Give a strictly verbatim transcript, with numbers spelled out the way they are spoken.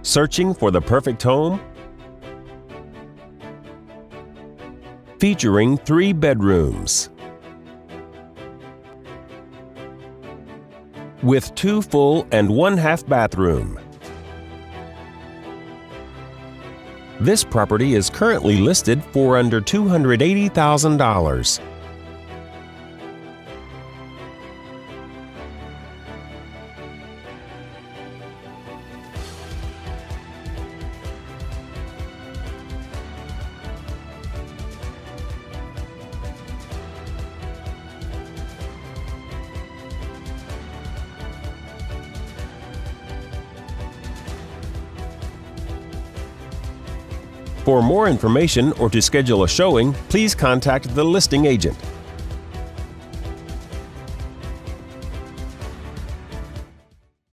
Searching for the perfect home? Featuring three bedrooms with two full and one half bathroom. This property is currently listed for under two hundred eighty thousand dollars. For more information or to schedule a showing, please contact the listing agent.